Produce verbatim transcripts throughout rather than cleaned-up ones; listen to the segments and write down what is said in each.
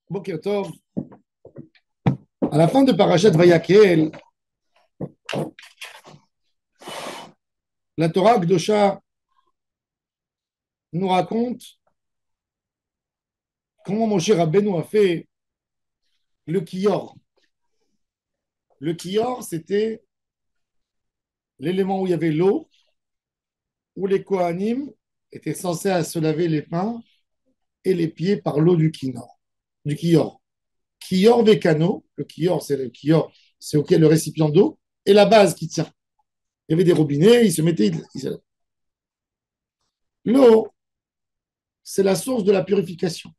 Boker Tov. À la fin de Parashat Vayakhel, la Torah Kdosha nous raconte comment Moshe Rabbeinu a fait le kior. Le kior, c'était l'élément où il y avait l'eau, où les Kohanim étaient censés se laver les mains et les pieds par l'eau du kinor, du kior. Kior Vekano, le kior, c'est le kior, c'est auquel le récipient d'eau, et la base qui tient. Il y avait des robinets, ils se mettaient. Ils, ils... L'eau, c'est la source de la purification.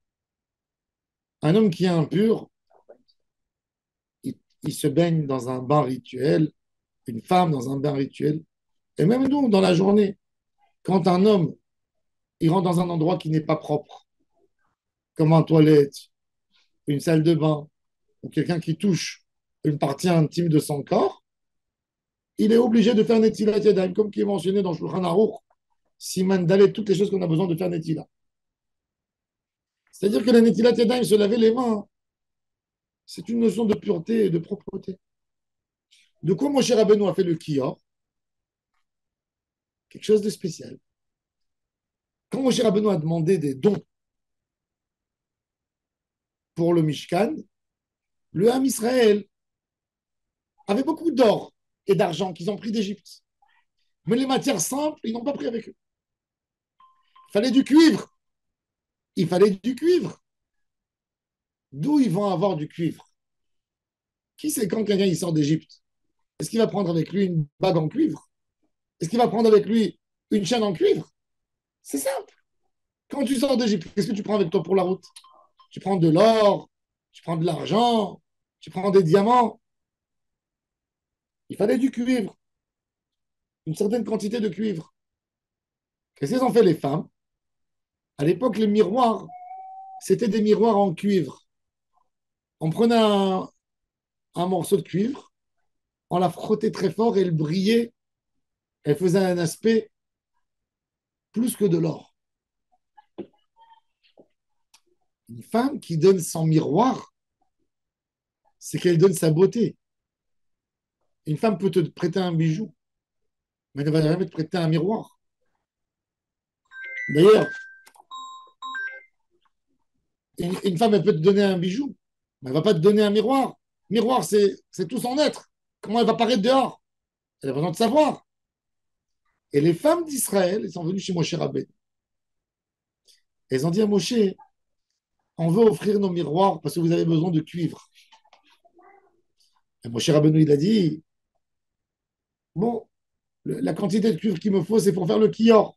Un homme qui est impur, il, il se baigne dans un bain rituel, une femme dans un bain rituel. Et même nous, dans la journée, quand un homme il rentre dans un endroit qui n'est pas propre, comme une toilette, une salle de bain, ou quelqu'un qui touche une partie intime de son corps, il est obligé de faire Netilat Yadayim, comme qui est mentionné dans Shulchan Aruch, Siman Dalet, toutes les choses qu'on a besoin de faire Netilat. C'est-à-dire que la Netilat Yadayim, se laver les mains, c'est une notion de pureté et de propreté. De quoi Moshe Rabbeinu a fait le kior? Quelque chose de spécial. Quand Moshe Rabbeinu a demandé des dons pour le Mishkan, le Ham Israël avait beaucoup d'or et d'argent qu'ils ont pris d'Égypte. Mais les matières simples, ils n'ont pas pris avec eux. Il fallait du cuivre. Il fallait du cuivre. D'où ils vont avoir du cuivre? Qui sait quand quelqu'un il sort d'Égypte? Est-ce qu'il va prendre avec lui une bague en cuivre? Est-ce qu'il va prendre avec lui une chaîne en cuivre? C'est simple. Quand tu sors d'Égypte, qu'est-ce que tu prends avec toi pour la route? Tu prends de l'or, tu prends de l'argent, tu prends des diamants. Il fallait du cuivre, une certaine quantité de cuivre. Qu'est-ce qu'ils ont fait les femmes? À l'époque, les miroirs, c'était des miroirs en cuivre. On prenait un, un morceau de cuivre, on la frottait très fort et elle brillait. Elle faisait un aspect plus que de l'or. Une femme qui donne son miroir, c'est qu'elle donne sa beauté. Une femme peut te prêter un bijou, mais elle ne va jamais te prêter un miroir. D'ailleurs, une, une femme, elle peut te donner un bijou, mais elle ne va pas te donner un miroir. Miroir, c'est, c'est tout son être. Comment elle va paraître dehors? Elle a besoin de savoir. Et les femmes d'Israël, elles sont venues chez Moshe Rabbeinu. Elles ont dit à Moshe, on veut offrir nos miroirs parce que vous avez besoin de cuivre. Et Moshe Rabbeinu, il a dit, bon, le- la quantité de cuivre qu'il me faut, c'est pour faire le kior.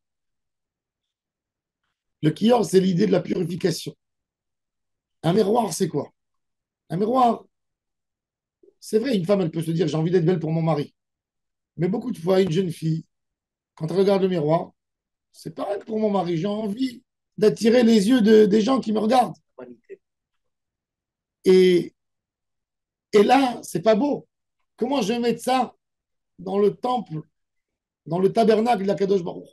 Le kior, c'est l'idée de la purification. Un miroir, c'est quoi? Un miroir, c'est vrai, une femme, elle peut se dire, j'ai envie d'être belle pour mon mari. Mais beaucoup de fois, une jeune fille, quand elle regarde le miroir, c'est pareil que pour mon mari, j'ai envie d'attirer les yeux de- des gens qui me regardent. Et, et là, c'est pas beau. Comment je vais mettre ça dans le temple, dans le tabernacle de la Kadosh Baruch?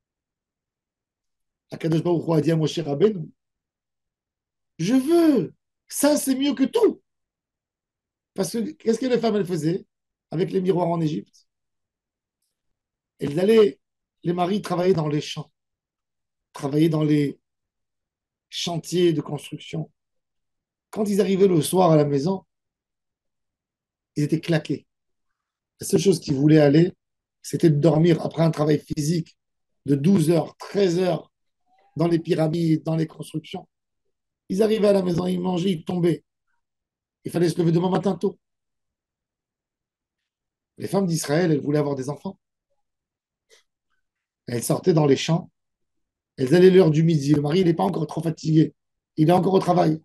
La Kadosh Baruch a dit à Moshe Rabbeinu, je veux, ça c'est mieux que tout. Parce que qu'est-ce que les femmes elles faisaient avec les miroirs en Égypte? Elles allaient, les maris travaillaient dans les champs, travaillaient dans les chantiers de construction. Quand ils arrivaient le soir à la maison, ils étaient claqués. La seule chose qu'ils voulaient aller, c'était de dormir après un travail physique de douze heures, treize heures dans les pyramides, dans les constructions. Ils arrivaient à la maison, ils mangeaient, ils tombaient. Il fallait se lever demain matin tôt. Les femmes d'Israël, elles voulaient avoir des enfants. Elles sortaient dans les champs. Elles allaient l'heure du midi. Le mari, il n'est pas encore trop fatigué. Il est encore au travail.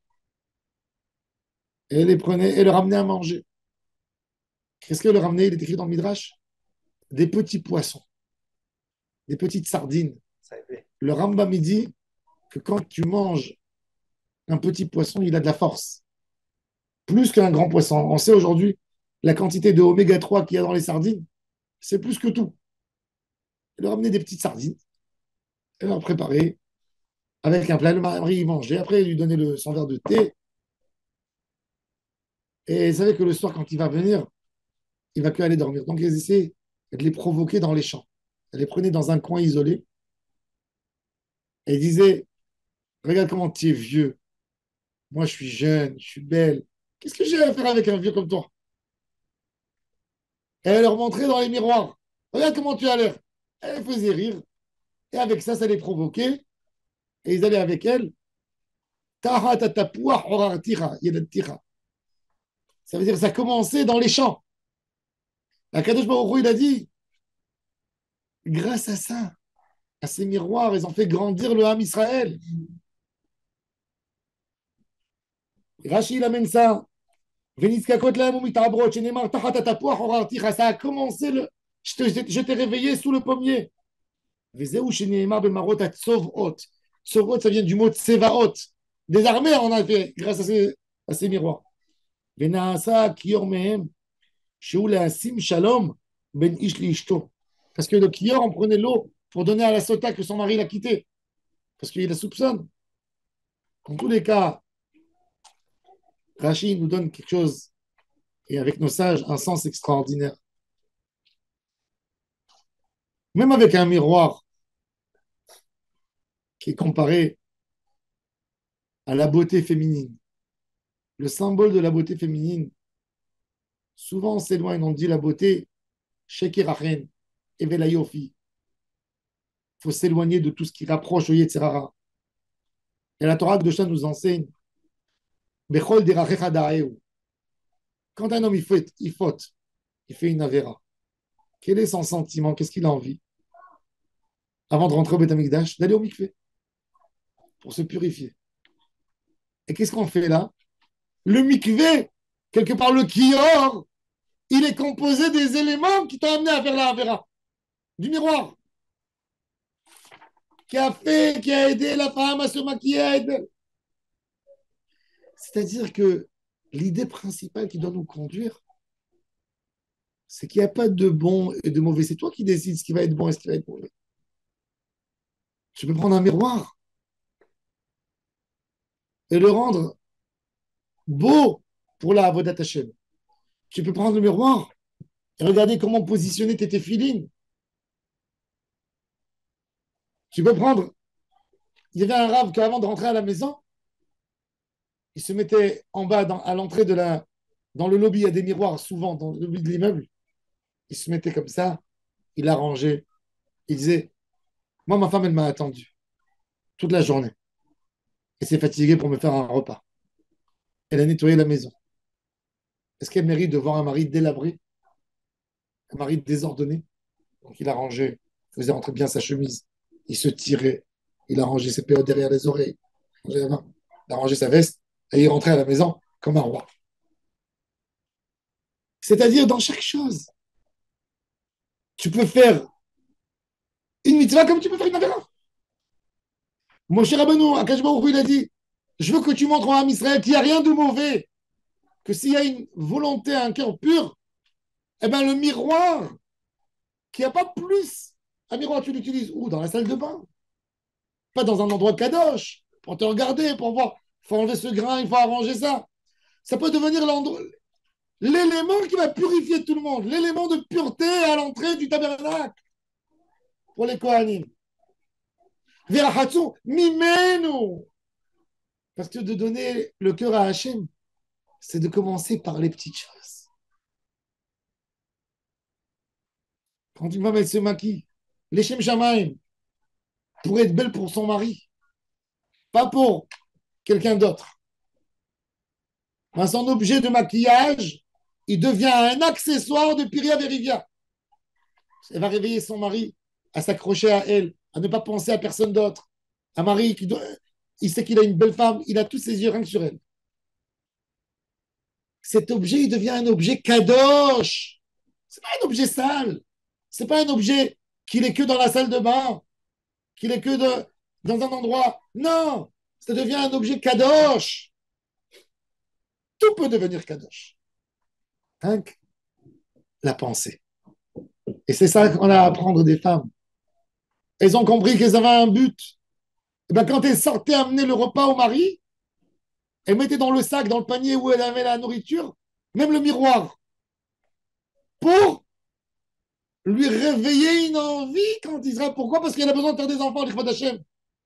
Et elles les prenaient et les ramenaient à manger. Qu'est-ce qu'elle leur ramenait? Il est écrit dans le Midrash. Des petits poissons, des petites sardines. Le Rambam il dit que quand tu manges un petit poisson, il a de la force. Plus qu'un grand poisson. On sait aujourd'hui la quantité de oméga trois qu'il y a dans les sardines. C'est plus que tout. Elle leur ramenait des petites sardines. Elle leur préparait avec un plat. Le mari, il mangeait. Après, il lui donnait le, son verre de thé. Et il savait que le soir, quand il va venir, il va que aller dormir. Donc, ils essaient de les provoquer dans les champs. Elle les prenait dans un coin isolé et ils disaient, regarde comment tu es vieux. Moi, je suis jeune, je suis belle. Qu'est-ce que j'ai à faire avec un vieux comme toi? Et elle leur montrait dans les miroirs. Regarde comment tu as l'air. Elle faisait rire. Et avec ça, ça les provoquait. Et ils allaient avec elle. Taha tatapouah horartira, yedatira. Ça veut dire que ça commençait dans les champs. La Kadosh Baruch Hu, il a dit, grâce à ça, à ces miroirs, ils ont fait grandir le Ham Israël. Rachid, il amène ça. Veniskakot lahem umitarbrot, shenemar taha tatapouah horartira. Ça a commencé le. Je te- je t'ai réveillé sous le pommier. Vezeu shenemar bemarot atzovot. Tzovot, ça vient du mot tsevaot. Des armées, on a fait grâce à ces, à ces miroirs. Venaasa kior mehem. Sim Shalom ben Ish Ishto. Parce que le Kior en prenait l'eau pour donner à la Sota que son mari l'a quitté. Parce qu'il la soupçonne. En tous les cas, Rachid nous donne quelque chose, et avec nos sages, un sens extraordinaire. Même avec un miroir qui est comparé à la beauté féminine, le symbole de la beauté féminine, souvent on s'éloigne, on dit la beauté, Shekirachen, Evelayofi. Il faut s'éloigner de tout ce qui rapproche au Yetzirara. Et la Torah de Dosha nous enseigne Bechol derachecha da'eu. Quand un homme il faute, il faute, il fait une avéra, quel est son sentiment? Qu'est-ce qu'il a envie? Avant de rentrer au Beth Amikdash, d'aller au mikvé pour se purifier. Et qu'est-ce qu'on fait là? Le mikvé, quelque part le kior, il est composé des éléments qui t'ont amené à faire la avéra, du miroir, qui a fait, qui a aidé la femme à se maquiller, à aider. C'est-à-dire que l'idée principale qui doit nous conduire, c'est qu'il n'y a pas de bon et de mauvais. C'est toi qui décides ce qui va être bon et ce qui va être mauvais. Tu peux prendre un miroir et le rendre beau pour la Avodat Hashem. Tu peux prendre le miroir et regarder comment positionner tes téfilines. Tu peux prendre. Il y avait un rave qu'avant de rentrer à la maison, il se mettait en bas dans, à l'entrée de la. Dans le lobby, il y a des miroirs souvent dans le lobby de l'immeuble. Il se mettait comme ça, il arrangeait. Il disait, moi, ma femme, elle m'a attendu toute la journée. Elle s'est fatiguée pour me faire un repas. Elle a nettoyé la maison. Est-ce qu'elle mérite de voir un mari délabré, un mari désordonné? Donc il arrangeait, faisait rentrer bien sa chemise. Il se tirait. Il arrangeait ses péotes derrière les oreilles. Il arrangeait sa veste et il rentrait à la maison comme un roi. C'est-à-dire dans chaque chose. Tu peux faire une mitzvah comme tu peux faire une avéra. Moshe Rabbeinu, Akash Baruch Hu, il a dit, je veux que tu montres à Israël qu'il n'y a rien de mauvais, que s'il y a une volonté, un cœur pur, eh ben le miroir, qu'il n'y a pas plus. Un miroir, tu l'utilises où? Dans la salle de bain. Pas dans un endroit kadosh, pour te regarder, pour voir. Il faut enlever ce grain, il faut arranger ça. Ça peut devenir l'endroit, l'élément qui va purifier tout le monde, l'élément de pureté à l'entrée du tabernacle pour les Kohanim. Verahatsu, mimenu. Parce que de donner le cœur à Hachem, c'est de commencer par les petites choses. Quand une femme, elle se maquille, les Shem Shamaim, pour être belle pour son mari, pas pour quelqu'un d'autre. Ben, son objet de maquillage, il devient un accessoire de Piria Verivia. Elle va réveiller son mari à s'accrocher à elle, à ne pas penser à personne d'autre. Un mari qui doit, il sait qu'il a une belle femme, il a tous ses yeux rien que sur elle. Cet objet, il devient un objet kadosh. C'est pas un objet sale. C'est pas un objet qu'il est que dans la salle de bain, qu'il est que de, dans un endroit. Non, ça devient un objet kadosh. Tout peut devenir kadosh. Hein? La pensée. Et c'est ça qu'on a à apprendre des femmes. Elles ont compris qu'elles avaient un but. Et ben, quand elle sortait amener le repas au mari, elle mettait dans le sac, dans le panier où elle avait la nourriture, même le miroir, pour lui réveiller une envie quand il sera. Pourquoi? Parce qu'elle a besoin de faire des enfants, l'Ikhvad Hashem.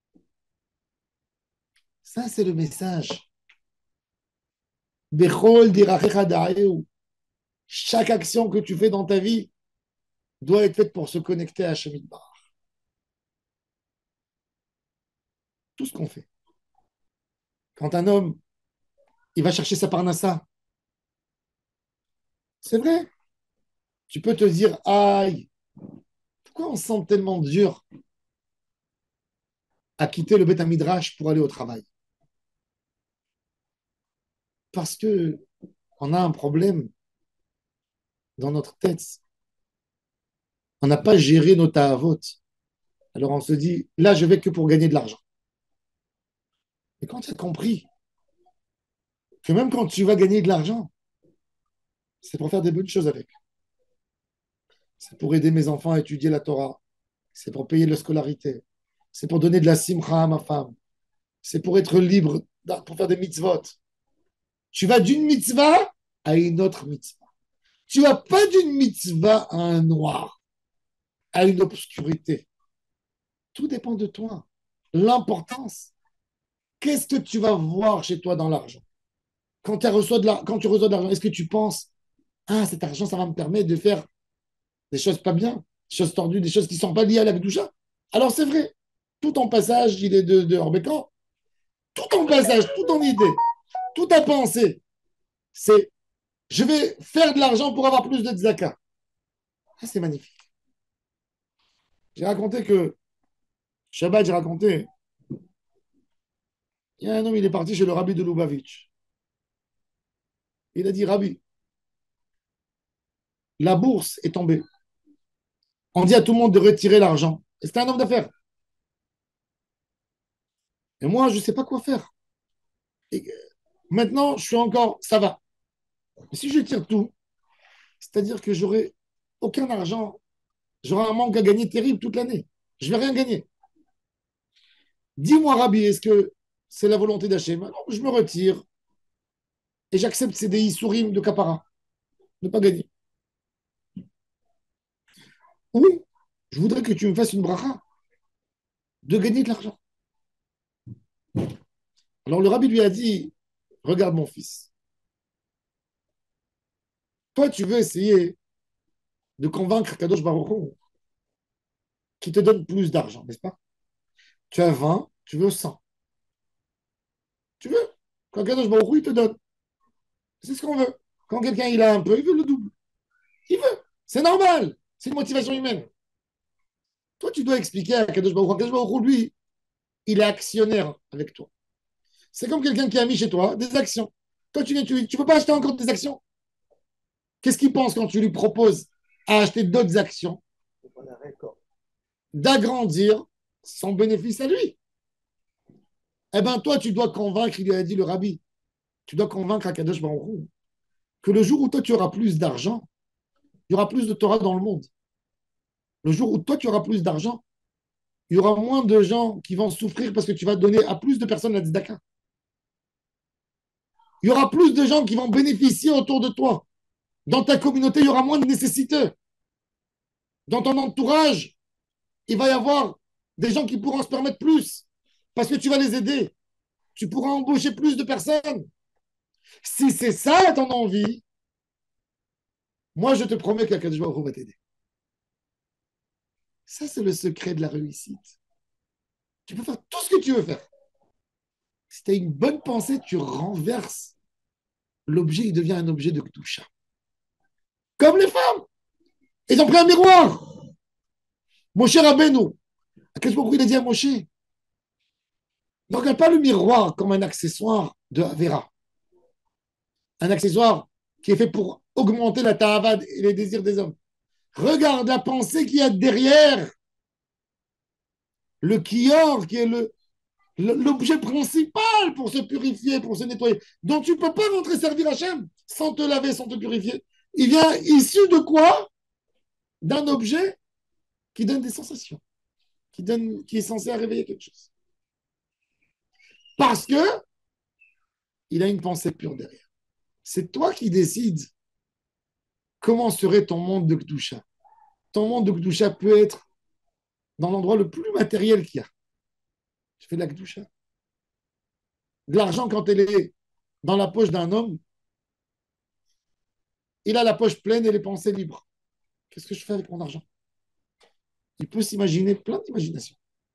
Ça, c'est le message. Bechol dirachecha da'eu. Chaque action que tu fais dans ta vie doit être faite pour se connecter à Hachem Yitbarach. Tout ce qu'on fait. Quand un homme, il va chercher sa parnassa, c'est vrai. Tu peux te dire, aïe, pourquoi on se sent tellement dur à quitter le Beth Midrash pour aller au travail? Parce que on a un problème dans notre tête. On n'a pas géré nos ta'avot. Alors on se dit, là, je vais que pour gagner de l'argent. Et quand tu as compris que même quand tu vas gagner de l'argent, c'est pour faire des bonnes choses avec. C'est pour aider mes enfants à étudier la Torah. C'est pour payer leur scolarité. C'est pour donner de la simcha à ma femme. C'est pour être libre, pour faire des mitzvot. Tu vas d'une mitzvah à une autre mitzvah. Tu vas pas d'une mitzvah à un noir, à une obscurité. Tout dépend de toi. L'importance, qu'est-ce que tu vas voir chez toi dans l'argent? Quand, tu reçois de la, quand tu reçois de l'argent, est-ce que tu penses, ah, cet argent, ça va me permettre de faire des choses pas bien, des choses tordues, des choses qui ne sont pas liées à la Kedusha? Alors c'est vrai, tout ton passage, il est de, de Orbécan, tout ton passage, toute ton idée, toute ta pensée, c'est je vais faire de l'argent pour avoir plus de tzaka. Ah, c'est magnifique. J'ai raconté que, Shabbat, j'ai raconté, il y a un homme, il est parti chez le rabbi de Lubavitch. Il a dit, Rabbi, la bourse est tombée. On dit à tout le monde de retirer l'argent. Et c'était un homme d'affaires. Et moi, je ne sais pas quoi faire. Et maintenant, je suis encore, ça va. Mais si je tire tout, c'est-à-dire que j'aurai aucun argent, j'aurai un manque à gagner terrible toute l'année. Je ne vais rien gagner. Dis-moi, Rabbi, est-ce que c'est la volonté d'Hachem? Alors, je me retire et j'accepte ces déis sourim de Kapara, ne pas gagner. Ou je voudrais que tu me fasses une bracha de gagner de l'argent. Alors le rabbi lui a dit, regarde mon fils, toi tu veux essayer de convaincre Kadosh Baruch Hu qui te donne plus d'argent, n'est-ce pas? Tu as vingt, tu veux cent. Tu veux? Quand Kadosh Baruch Hu, il te donne. C'est ce qu'on veut. Quand quelqu'un il a un peu, il veut le double. Il veut. C'est normal. C'est une motivation humaine. Toi, tu dois expliquer à Kadosh Baruch Hu. Kadosh Baruch Hu, lui, il est actionnaire avec toi. C'est comme quelqu'un qui a mis chez toi des actions. Toi, tu ne tu, tu peux pas acheter encore des actions. Qu'est-ce qu'il pense quand tu lui proposes à acheter d'autres actions? D'agrandir son bénéfice à lui. Eh bien, toi, tu dois convaincre, il a dit le rabbi, tu dois convaincre Akadosh Baruch Hu que le jour où toi, tu auras plus d'argent, il y aura plus de Torah dans le monde. Le jour où toi, tu auras plus d'argent, il y aura moins de gens qui vont souffrir parce que tu vas donner à plus de personnes la tzedaka. Il y aura plus de gens qui vont bénéficier autour de toi. Dans ta communauté, il y aura moins de nécessité. Dans ton entourage, il va y avoir des gens qui pourront se permettre plus parce que tu vas les aider. Tu pourras embaucher plus de personnes. Si c'est ça ton envie, moi je te promets qu'Akadosh Baruch Hu va t'aider. Ça, c'est le secret de la réussite. Tu peux faire tout ce que tu veux faire. Si tu as une bonne pensée, tu renverses. L'objet, il devient un objet de Kdusha. Comme les femmes. Ils ont pris un miroir. Moshe Rabbeinu. Akadosh Baruch Hu, il a dit à Moshe, ne regarde pas le miroir comme un accessoire de Avera. Un accessoire qui est fait pour augmenter la ta'avad et les désirs des hommes. Regarde la pensée qu'il y a derrière le kior, qui est le, l'objet principal pour se purifier, pour se nettoyer, dont tu ne peux pas rentrer servir Hachem sans te laver, sans te purifier. Il vient issu de quoi? D'un objet qui donne des sensations, qui, donne, qui est censé réveiller quelque chose. Parce que il a une pensée pure derrière. C'est toi qui décides comment serait ton monde de Kdusha. Ton monde de Kdusha peut être dans l'endroit le plus matériel qu'il y a. Tu fais de la Kdusha. De l'argent, quand elle est dans la poche d'un homme, il a la poche pleine et les pensées libres. Qu'est-ce que je fais avec mon argent? Il peut s'imaginer plein d'imaginations.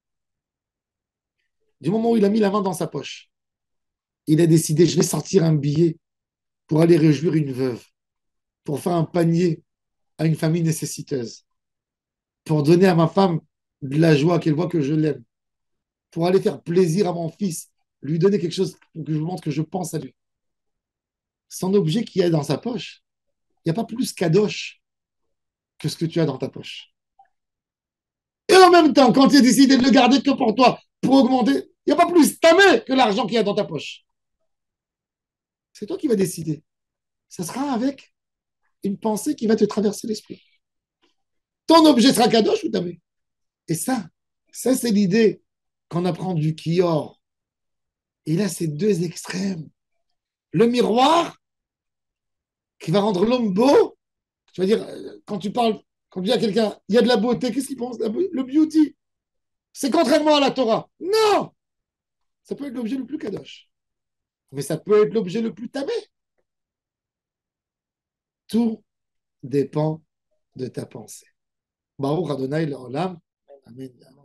Du moment où il a mis la main dans sa poche, il a décidé, je vais sortir un billet pour aller réjouir une veuve, pour faire un panier à une famille nécessiteuse, pour donner à ma femme de la joie, qu'elle voit que je l'aime, pour aller faire plaisir à mon fils, lui donner quelque chose pour que je vous montre que je pense à lui. Son objet qu'il y a dans sa poche, il n'y a pas plus kadosh que ce que tu as dans ta poche. Et en même temps, quand tu as décidé de le garder que pour toi, pour augmenter, il n'y a pas plus tamé que l'argent qu'il y a dans ta poche. C'est toi qui vas décider. Ça sera avec une pensée qui va te traverser l'esprit. Ton objet sera kadosh ou tamé. Et ça, ça c'est l'idée qu'on apprend du Kior. Et là, c'est deux extrêmes. Le miroir qui va rendre l'homme beau. Tu vas dire, euh, quand tu parles, quand tu dis à quelqu'un, il y a de la beauté, qu'est-ce qu'il pense? Le beauty. C'est contrairement à la Torah. Non! Ça peut être l'objet le plus kadosh. Mais ça peut être l'objet le plus tamé. Tout dépend de ta pensée. Baruch Adonai Leolam. Amen.